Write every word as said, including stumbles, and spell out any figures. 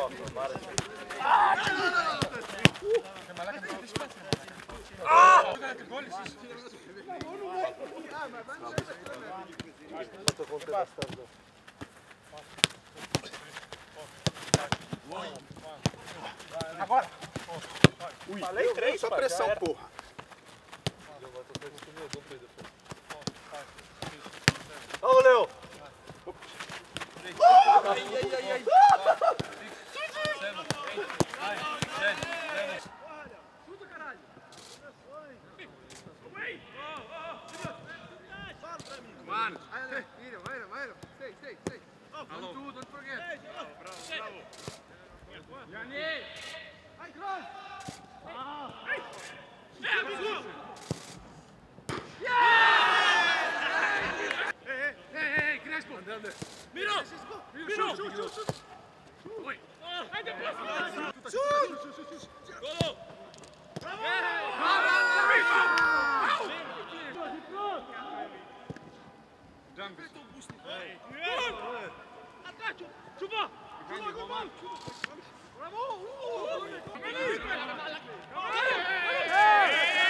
Agora! Ui, falei três, só pressão, porra. Vamos, Léo! Ai, ai, ai, ai. Chuta, caralho! Mano, Mira, mira, mira. Stay, stay, stay. Don't do, don't forget. bravo, bravo. Yanni! Vai, cross! Ei, ei, ei, Crespo! Miro! Miro! Oi! Vai depois! Gol! Atrás, chupa! Chupa, gol! Bravo!